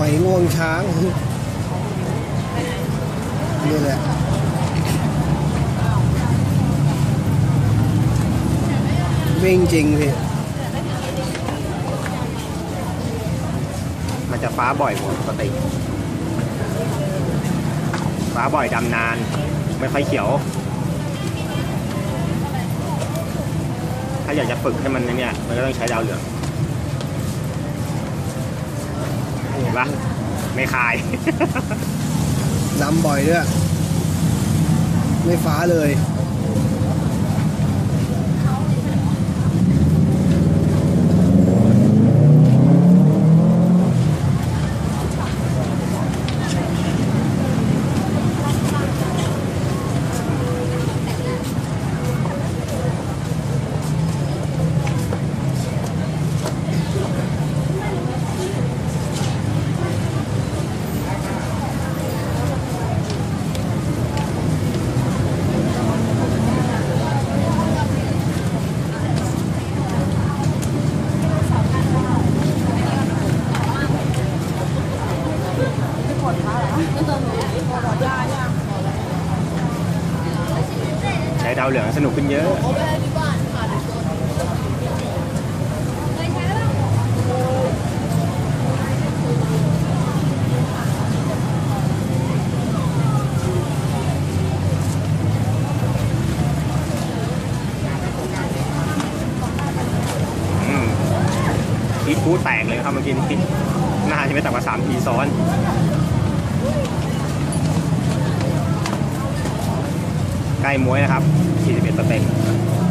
อยงวงช้างนี่แหละวิ่งจริงพี่มันจะฟ้าบ่อยกว่าปกติฟ้าบ่อยดำนานไม่ค่อยเขียวถ้าอยากจะฝึกให้มันเนี่ยมันก็ต้องใช้ดาวเหลืองเห็นปะไม่คายดำบ่อยด้วยไม่ฟ้าเลยใช้ดาวเหลืองสนุกขึ้นเยอะอีกคู่แตกเลยครับเมื่อกี้นี้น่าจะไม่ต่ำกว่า3 ทีซ้อนใกล้ม้วยนะครับ41%เปอร์เซ็นต์